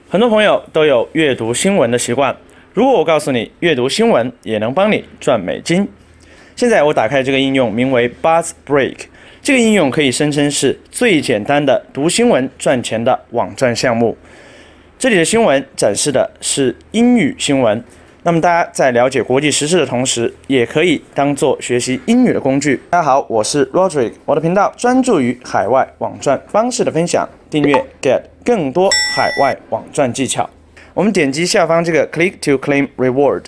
很多朋友都有阅读新闻的习惯。如果我告诉你，阅读新闻也能帮你赚美金，现在我打开这个应用，名为 BuzzBreak。这个应用可以声称是最简单的读新闻赚钱的网站项目。这里的新闻展示的是英语新闻，那么大家在了解国际时事的同时，也可以当做学习英语的工具。大家好，我是 Roderick， 我的频道专注于海外网赚方式的分享，订阅 Get 更多海外网赚技巧。我们点击下方这个 Click to Claim Reward。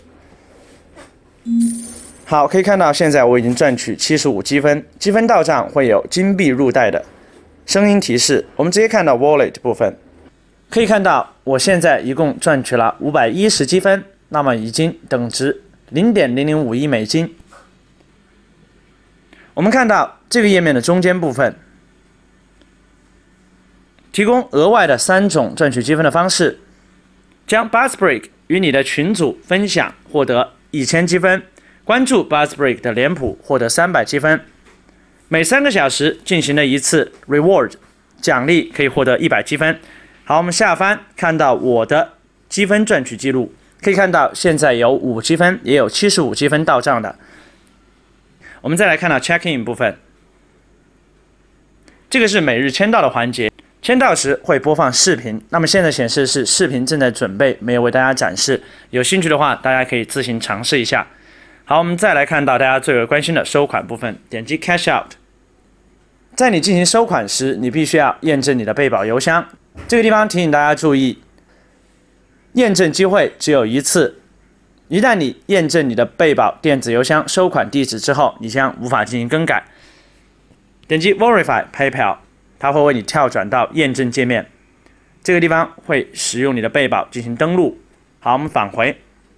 好，可以看到现在我已经赚取75积分，积分到账会有金币入袋的声音提示。我们直接看到 Wallet 部分，可以看到我现在一共赚取了510积分，那么已经等值0.005亿美金。我们看到这个页面的中间部分，提供额外的3种赚取积分的方式，将 BuzzBreak 与你的群组分享，获得1000积分。关注 BuzzBreak 的脸谱，获得300积分。每3个小时进行的一次 Reward 奖励，可以获得100积分。好，我们下翻看到我的积分赚取记录，可以看到现在有5积分，也有75积分到账的。我们再来看到 Check In 部分，这个是每日签到的环节。签到时会播放视频，那么现在显示是视频正在准备，没有为大家展示。有兴趣的话，大家可以自行尝试一下。好，我们再来看到大家最为关心的收款部分，点击 Cash Out。在你进行收款时，你必须要验证你的被保邮箱。这个地方提醒大家注意，验证机会只有1次。一旦你验证你的被保电子邮箱收款地址之后，你将无法进行更改。点击 Verify PayPal， 它会为你跳转到验证界面。这个地方会使用你的被保进行登录。好，我们返回。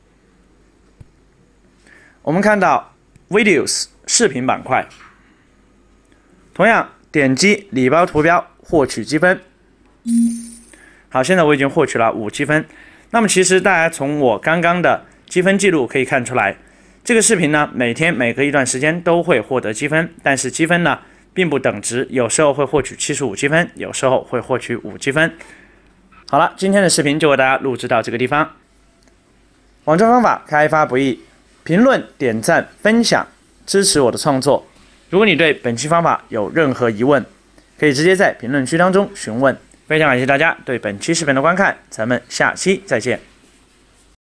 我们看到 Videos 视频板块，同样点击礼包图标获取积分。好，现在我已经获取了5积分。那么其实大家从我刚刚的积分记录可以看出来，这个视频呢每天每隔一段时间都会获得积分，但是积分呢并不等值，有时候会获取75积分，有时候会获取5积分。好了，今天的视频就为大家录制到这个地方。网赚方法开发不易，评论、点赞、分享，支持我的创作。如果你对本期方法有任何疑问，可以直接在评论区当中询问。非常感谢大家对本期视频的观看，咱们下期再见。